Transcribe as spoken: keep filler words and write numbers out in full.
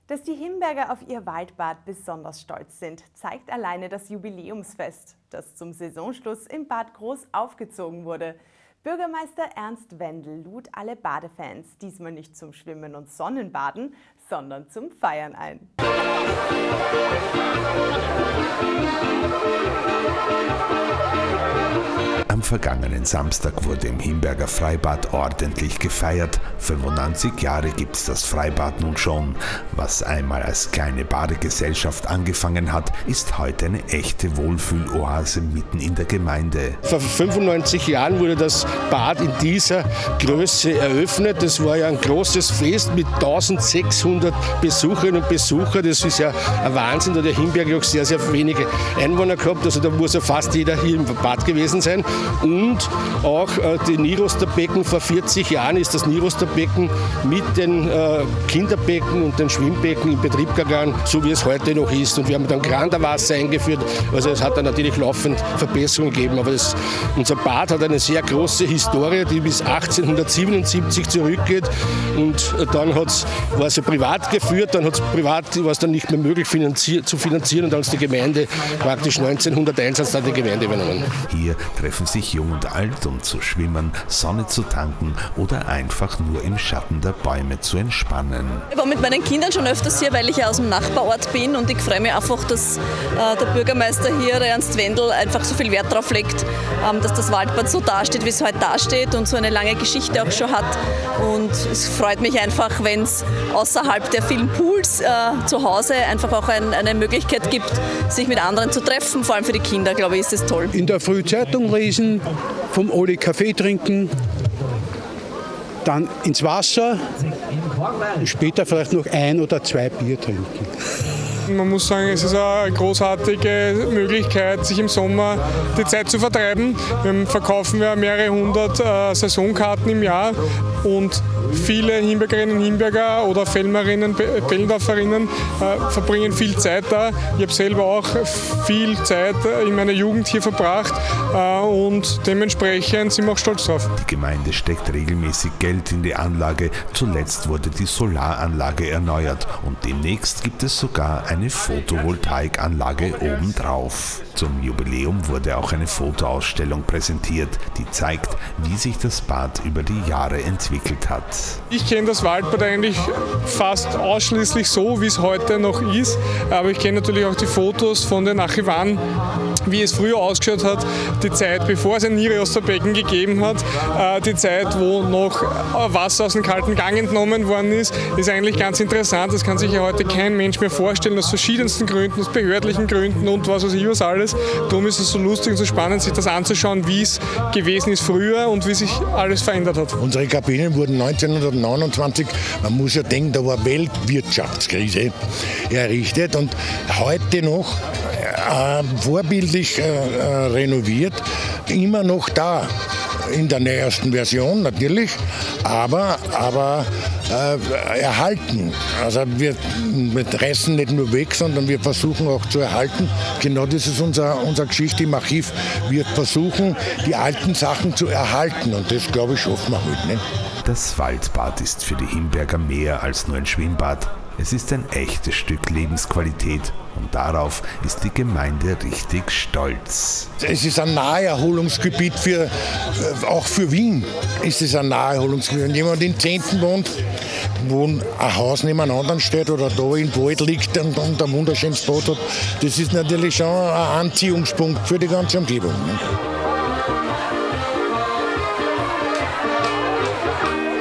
Dass die Himberger auf ihr Waldbad besonders stolz sind, zeigt alleine das Jubiläumsfest, das zum Saisonschluss im Bad Groß aufgezogen wurde. Bürgermeister Ernst Wendel lud alle Badefans diesmal nicht zum Schwimmen und Sonnenbaden, sondern zum Feiern ein. Am vergangenen Samstag wurde im Himberger Freibad ordentlich gefeiert. fünfundneunzig Jahre gibt es das Freibad nun schon. Was einmal als kleine Badegesellschaft angefangen hat, ist heute eine echte Wohlfühloase mitten in der Gemeinde. Vor fünfundneunzig Jahren wurde das Bad in dieser Größe eröffnet. Das war ja ein großes Fest mit eintausendsechshundert Besucherinnen und Besuchern. Das ist ja ein Wahnsinn, da der Himberger auch sehr, sehr wenige Einwohner gehabt. Also da muss ja fast jeder hier im Bad gewesen sein. Und auch äh, die Nirosterbecken, vor vierzig Jahren ist das Nirosterbecken mit den äh, Kinderbecken und den Schwimmbecken in Betrieb gegangen, so wie es heute noch ist. Und wir haben dann Granderwasser eingeführt, also es hat dann natürlich laufend Verbesserungen gegeben. Aber das, unser Bad hat eine sehr große Historie, die bis achtzehnhundertsiebenundsiebzig zurückgeht. Und äh, dann hat's, war es ja privat geführt, dann hat es privat, war es dann nicht mehr möglich finanzier, zu finanzieren und dann hat die Gemeinde praktisch neunzehnhunderteins hat dann die Gemeinde übernommen. Hier treffen sich jung und alt, um zu schwimmen, Sonne zu tanken oder einfach nur im Schatten der Bäume zu entspannen. Ich war mit meinen Kindern schon öfters hier, weil ich ja aus dem Nachbarort bin und ich freue mich einfach, dass äh, der Bürgermeister hier, der Ernst Wendel, einfach so viel Wert darauf legt, ähm, dass das Waldbad so dasteht, wie es heute dasteht und so eine lange Geschichte auch schon hat. Und es freut mich einfach, wenn es außerhalb der vielen Pools äh, zu Hause einfach auch ein, eine Möglichkeit gibt, sich mit anderen zu treffen. Vor allem für die Kinder, glaube ich, ist das toll. In der Früh Zeitung lesen, vom Oli Kaffee trinken, dann ins Wasser, später vielleicht noch ein oder zwei Bier trinken. Man muss sagen, es ist eine großartige Möglichkeit, sich im Sommer die Zeit zu vertreiben. Wir verkaufen ja mehrere hundert äh, Saisonkarten im Jahr und viele Himbergerinnen und Himberger oder Fellmerinnen, Bellendorferinnen äh, verbringen viel Zeit da. Ich habe selber auch viel Zeit in meiner Jugend hier verbracht äh, und dementsprechend sind wir auch stolz drauf. Die Gemeinde steckt regelmäßig Geld in die Anlage. Zuletzt wurde die Solaranlage erneuert und demnächst gibt es sogar eine Photovoltaikanlage obendrauf. Zum Jubiläum wurde auch eine Fotoausstellung präsentiert, die zeigt, wie sich das Bad über die Jahre entwickelt hat. Ich kenne das Waldbad eigentlich fast ausschließlich so, wie es heute noch ist, aber ich kenne natürlich auch die Fotos von den Archivaren, wie es früher ausgeschaut hat, die Zeit, bevor es ein Nirosterbecken gegeben hat, die Zeit, wo noch Wasser aus dem kalten Gang entnommen worden ist, ist eigentlich ganz interessant. Das kann sich ja heute kein Mensch mehr vorstellen, aus verschiedensten Gründen, aus behördlichen Gründen und was weiß ich was alles. Darum ist es so lustig und so spannend, sich das anzuschauen, wie es gewesen ist früher und wie sich alles verändert hat. Unsere Kabinen wurden neunzehnhundertneunundzwanzig, man muss ja denken, da war Weltwirtschaftskrise errichtet und heute noch äh, vorbildlich äh, äh, renoviert, immer noch da. In der neuesten Version natürlich, aber, aber äh, erhalten. Also wir, wir reißen nicht nur weg, sondern wir versuchen auch zu erhalten. Genau das ist unser, unsere Geschichte im Archiv. Wir versuchen, die alten Sachen zu erhalten und das, glaube ich, schaffen wir heute nicht. Das Waldbad ist für die Himberger mehr als nur ein Schwimmbad. Es ist ein echtes Stück Lebensqualität und darauf ist die Gemeinde richtig stolz. Es ist ein Naherholungsgebiet, für, auch für Wien ist es ein Naherholungsgebiet. Wenn jemand in Zehnten wohnt, wo ein Haus neben einem anderen steht oder da im Wald liegt und, und ein wunderschönes Bad hat, das ist natürlich schon ein Anziehungspunkt für die ganze Umgebung.